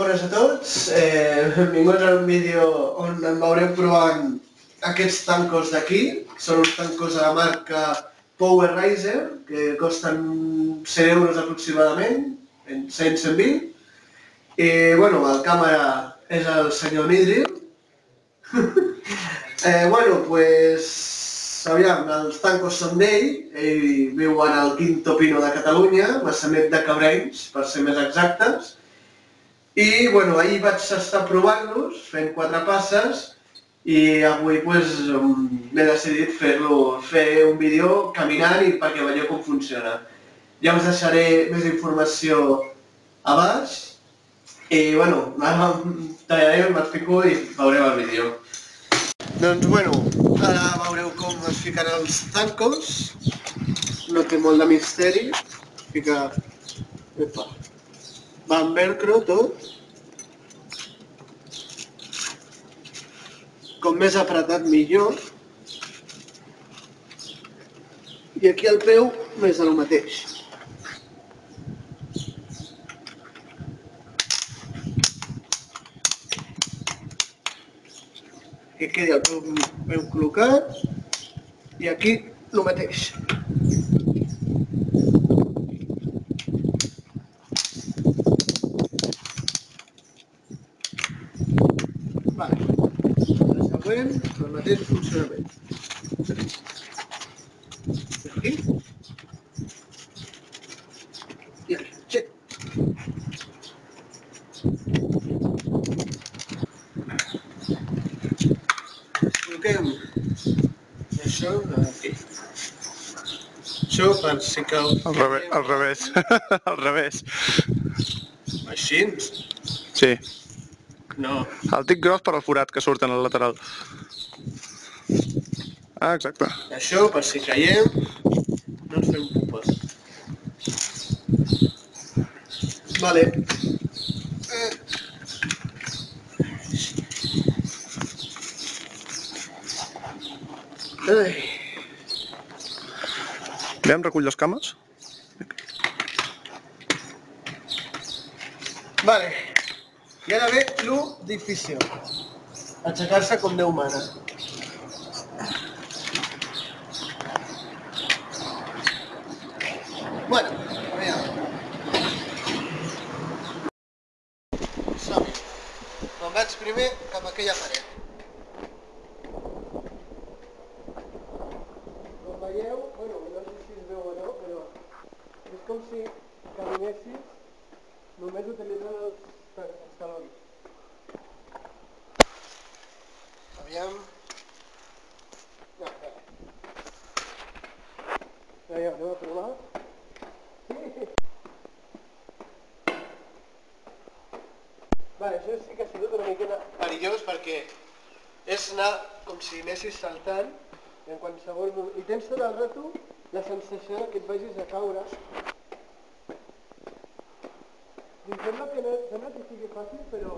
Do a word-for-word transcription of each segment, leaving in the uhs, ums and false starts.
bones a tots, benvinguts a un vídeo on em veureu provant aquests tancos d'aquí. Són uns tancos de la marca PowerRiser, que costen cent euros aproximadament, cent a cent vint. I, bueno, el càmera és el senyor Midril. Bueno, pues, aviam, els tancos són d'ell, ell viu en el Quinto Pino de Catalunya, Maçanet de Cabrenys, per ser més exactes. I, bueno, ahir vaig estar provant-los, fent quatre passes, i avui, pues, m'he decidit fer-lo, fer un vídeo caminant i perquè veieu com funciona. Ja us deixaré més informació a baix, i, bueno, ara tallaré, me'ls fico i veureu el vídeo. Doncs, bueno, ara veureu com es fiquen els tancos. No té molt de misteri. Fica... Epa. Va amb velcro tot. Com més apretat millor. I aquí al peu més del mateix. Que quedi el peu ben col·locat i aquí el mateix. Vale. El següent, el mateix funcionament. Aquí. I aquí. Xec. Col·loquem això aquí. Això per si cau... Al revés, al revés, al revés. Així? Sí. No. El tic gros per al forat que surt en el lateral. Ah, exacte. Això per si caiem, no ens fem pupes. Vale. Ai. Aviam, recull les cames. Vale. I ara ve lo difícil. Aixecar-se com Déu mana. Bueno, aviam. Som-hi. Me'n vaig primer cap a aquella paret. Com veieu, bueno, no sé si es veu o no, però és com si caminessis només utilitzant els talons. Aviam. No, no. Aviam, anem a provar. Sí. Vale, això sí que ha sigut una miqueta perillós perquè és anar com si anessis saltant en qualsevol moment. I tens tot el rato la sensació que et vagis a caure. I em sembla que no, sembla que sigui fàcil, però...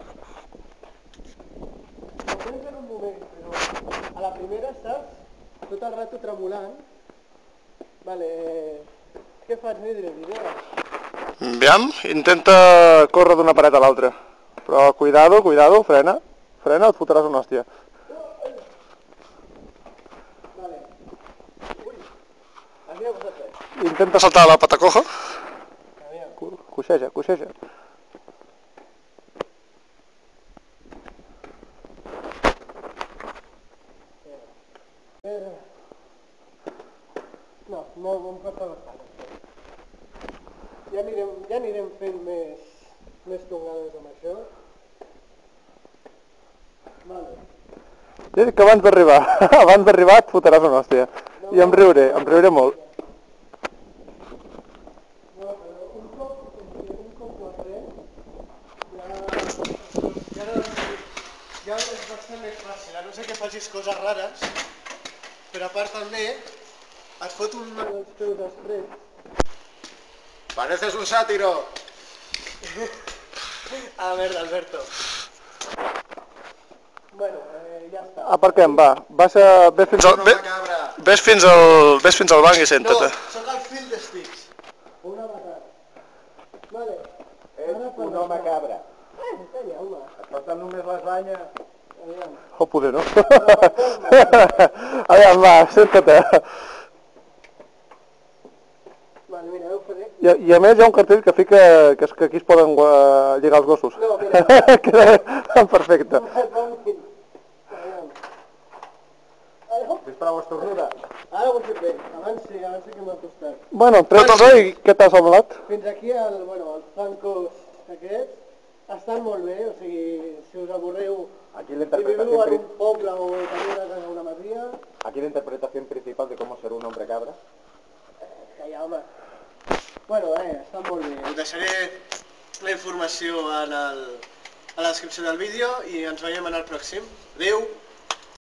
Ho tens en un moment, però a la primera estàs tot el rato tremolant. Vale, què faig, Midril? Idees? Aviam, intenta córrer d'una paret a l'altra. Però cuidado, cuidado, frena. Frena o et fotràs una hòstia. Vale. Ui, aquí ha passat res. Intenta saltar a la pata coja. Aviam. Coixeja, coixeja. No, no em costa bastant. Ja anirem, ja anirem fent més, més tongades amb això. Vale. Ja dic que abans d'arribar, abans d'arribar et fotràs una hòstia. I em riuré, em riuré molt. No, però un cop, un cop ho aprens, ja, ja, ja és bastant més fàcil. A no ser que facis coses rares, però a part també et fot un mal dels teus després. Pareces un sátiro. Ah, merda, Alberto. Bueno, eh, ja està. Aparquem, va. Baixa, ves fins al, ve, ves fins al, ves fins al banc i senta-te. No, sóc el fill de Sticks. Un avatar. Vale. És un home cabra. Eh, calla, home. Et falten només les banyes. Aviam. O poder no. Aviam, va, senta-te. Vale, mira, ho faré. I, I a més hi ha un cartell que fica que, és que aquí es poden uh, lligar els gossos. No, mira. Queda perfecte. Aviam. Sisplau, estornuda. Ara ho he fet bé. Abans sí, abans sí que m'ha costat. Bueno, treu-te'ls i què t'ha semblat? Fins aquí el, bueno, els zancos aquests estan molt bé, o sigui, si us avorreu Aquí i l'interpretació viviu en pri- un poble o teniu una casa o una masia, aquí la interpretación principal de cómo ser un hombre cabra. calla, home. Bueno, eh, està molt bé. Us deixaré la informació en el, a la descripció del vídeo i ens veiem en el pròxim. Adéu!